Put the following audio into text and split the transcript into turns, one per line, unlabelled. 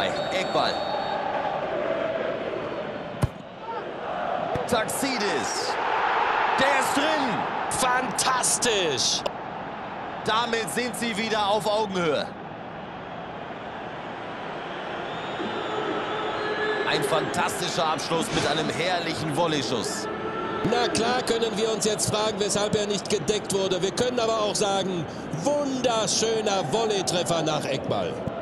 vorbei. Eckball. Tachtsidis. Der ist drin.
Fantastisch.
Damit sind sie wieder auf Augenhöhe. Ein fantastischer Abschluss mit einem herrlichen Volleyschuss.
Na klar können wir uns jetzt fragen, weshalb er nicht gedeckt wurde. Wir können aber auch sagen, wunderschöner Volleytreffer nach Eckball.